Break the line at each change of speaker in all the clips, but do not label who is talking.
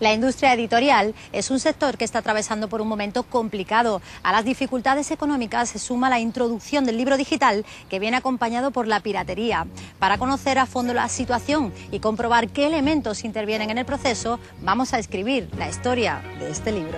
La industria editorial es un sector que está atravesando por un momento complicado. A las dificultades económicas se suma la introducción del libro digital, que viene acompañado por la piratería. Para conocer a fondo la situación y comprobar qué elementos intervienen en el proceso, vamos a escribir la historia de este libro.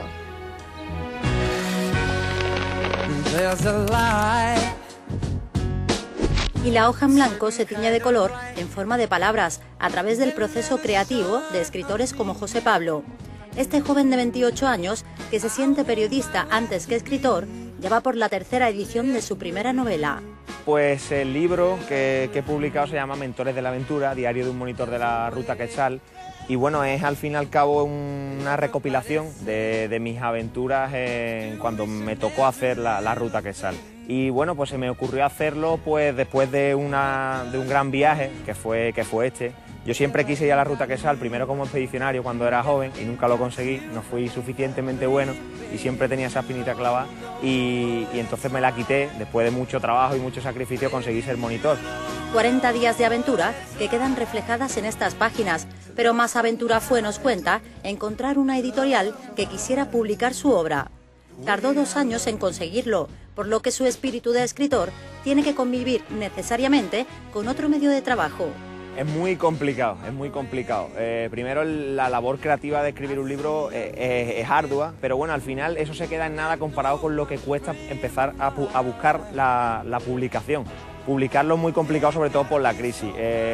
Y la hoja en blanco se tiñe de color en forma de palabras a través del proceso creativo de escritores como José Pablo. Este joven de 28 años, que se siente periodista antes que escritor, ya va por la tercera edición de su primera novela.
Pues el libro que he publicado se llama Mentores de la Aventura, diario de un monitor de la Ruta Quetzal. Y bueno, es al fin y al cabo una recopilación de mis aventuras cuando me tocó hacer la Ruta Quetzal. Y bueno, pues se me ocurrió hacerlo pues después de un gran viaje que fue este. Yo siempre quise ir a la Ruta Quetzal, primero como expedicionario cuando era joven y nunca lo conseguí, no fui suficientemente bueno y siempre tenía esa espinita clavada y entonces me la quité, después de mucho trabajo y mucho sacrificio conseguí ser monitor.
40 días de aventura que quedan reflejadas en estas páginas, pero más aventura fue, nos cuenta, encontrar una editorial que quisiera publicar su obra. Tardó 2 años en conseguirlo, por lo que su espíritu de escritor tiene que convivir necesariamente con otro medio de trabajo.
Es muy complicado, es muy complicado. Primero la labor creativa de escribir un libro es ardua, pero bueno, al final eso se queda en nada comparado con lo que cuesta empezar a buscar la publicación. Publicarlo es muy complicado, sobre todo por la crisis.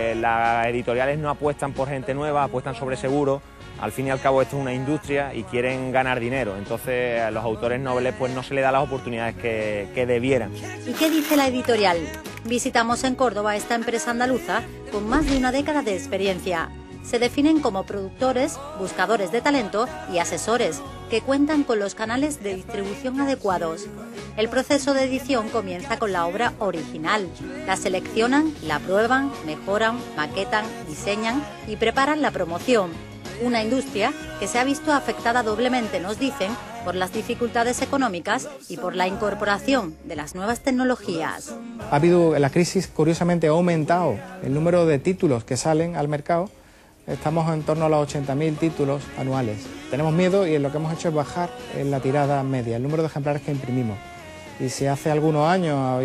Las editoriales no apuestan por gente nueva, apuestan sobre seguro. Al fin y al cabo esto es una industria y quieren ganar dinero, entonces a los autores nobles pues no se les da las oportunidades que debieran.
¿Y qué dice la editorial? Visitamos en Córdoba esta empresa andaluza con más de una década de experiencia. Se definen como productores, buscadores de talento y asesores, que cuentan con los canales de distribución adecuados. El proceso de edición comienza con la obra original. La seleccionan, la prueban, mejoran, maquetan, diseñan y preparan la promoción. Una industria que se ha visto afectada doblemente, nos dicen, por las dificultades económicas y por la incorporación de las nuevas tecnologías.
Ha habido, la crisis curiosamente ha aumentado el número de títulos que salen al mercado. Estamos en torno a los 80.000 títulos anuales. Tenemos miedo y lo que hemos hecho es bajar en la tirada media, el número de ejemplares que imprimimos. Y si hace algunos años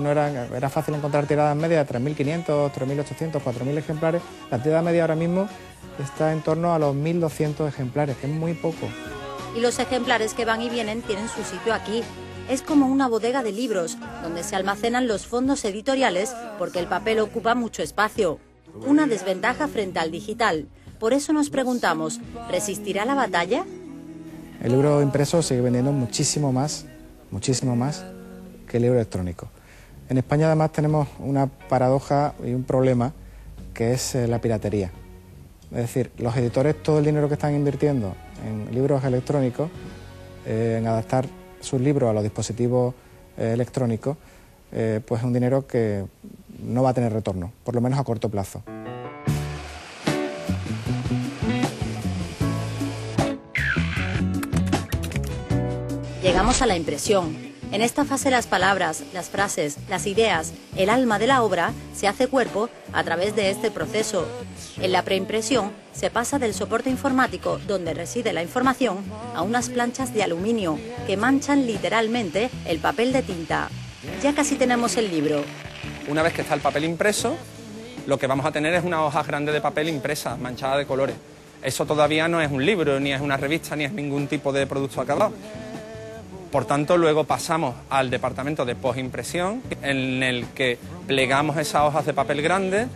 era fácil encontrar tiradas medias de 3.500, 3.800, 4.000 ejemplares, la tirada media ahora mismo está en torno a los 1.200 ejemplares, que es muy poco.
Y los ejemplares que van y vienen tienen su sitio aquí. Es como una bodega de libros, donde se almacenan los fondos editoriales porque el papel ocupa mucho espacio. Una desventaja frente al digital. Por eso nos preguntamos, ¿resistirá la batalla?
El libro impreso sigue vendiendo muchísimo más que el libro electrónico. En España además tenemos una paradoja y un problema que es la piratería. Es decir, los editores todo el dinero que están invirtiendo en libros electrónicos, en adaptar sus libros a los dispositivos electrónicos, pues es un dinero que no va a tener retorno, por lo menos a corto plazo.
Llegamos a la impresión. En esta fase las palabras, las frases, las ideas, el alma de la obra se hace cuerpo a través de este proceso. En la preimpresión se pasa del soporte informático donde reside la información a unas planchas de aluminio que manchan literalmente el papel de tinta. Ya casi tenemos el libro.
Una vez que está el papel impreso, lo que vamos a tener es una hoja grande de papel impresa, manchada de colores. Eso todavía no es un libro, ni es una revista, ni es ningún tipo de producto acabado. Por tanto, luego pasamos al departamento de postimpresión, en el que plegamos esas hojas de papel grande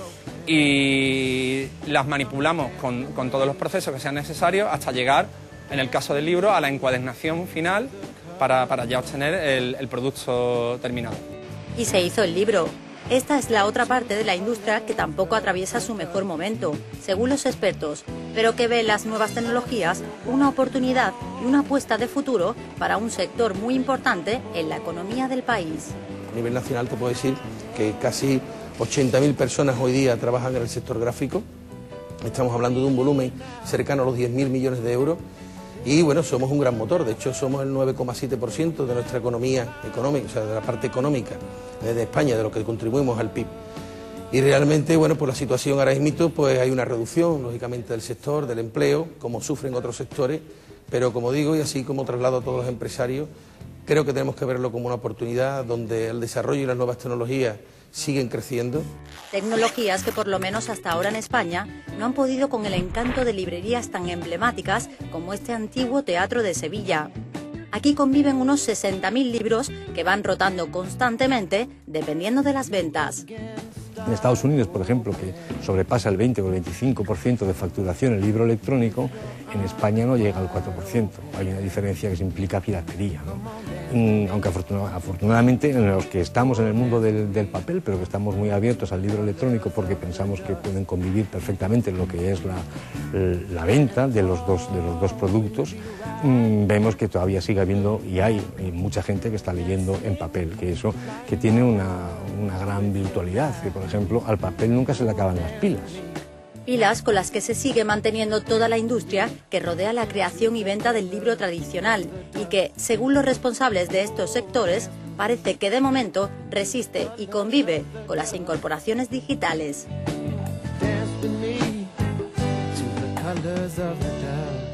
y las manipulamos con todos los procesos que sean necesarios hasta llegar, en el caso del libro, a la encuadernación final para ya obtener el producto terminado.
Y se hizo el libro. Esta es la otra parte de la industria que tampoco atraviesa su mejor momento, según los expertos, pero que ve en las nuevas tecnologías una oportunidad y una apuesta de futuro para un sector muy importante en la economía del país.
A nivel nacional te puedo decir que casi 80.000 personas hoy día trabajan en el sector gráfico. Estamos hablando de un volumen cercano a los 10.000 millones de euros. Y bueno, somos un gran motor, de hecho somos el 9,7% de nuestra economía económica, o sea, de la parte económica de España, de lo que contribuimos al PIB. Y realmente, bueno, pues la situación ahora mismo, pues hay una reducción, lógicamente, del sector, del empleo, como sufren otros sectores, pero como digo, y así como traslado a todos los empresarios, creo que tenemos que verlo como una oportunidad donde el desarrollo y las nuevas tecnologías siguen creciendo.
Tecnologías que por lo menos hasta ahora en España no han podido con el encanto de librerías tan emblemáticas como este antiguo Teatro de Sevilla. Aquí conviven unos 60.000 libros que van rotando constantemente dependiendo de las ventas.
En Estados Unidos, por ejemplo, que sobrepasa el 20 o el 25% de facturación el libro electrónico, en España no llega al 4%. Hay una diferencia que se implica piratería, ¿no? Aunque afortunadamente en los que estamos en el mundo del papel, pero que estamos muy abiertos al libro electrónico porque pensamos que pueden convivir perfectamente lo que es la venta de los dos productos, vemos que todavía sigue habiendo y hay mucha gente que está leyendo en papel, que tiene una gran virtualidad, que por ejemplo al papel nunca se le acaban las pilas.
Pilas con las que se sigue manteniendo toda la industria que rodea la creación y venta del libro tradicional y que, según los responsables de estos sectores, parece que de momento resiste y convive con las incorporaciones digitales.
Dance with me to the colors of the dove.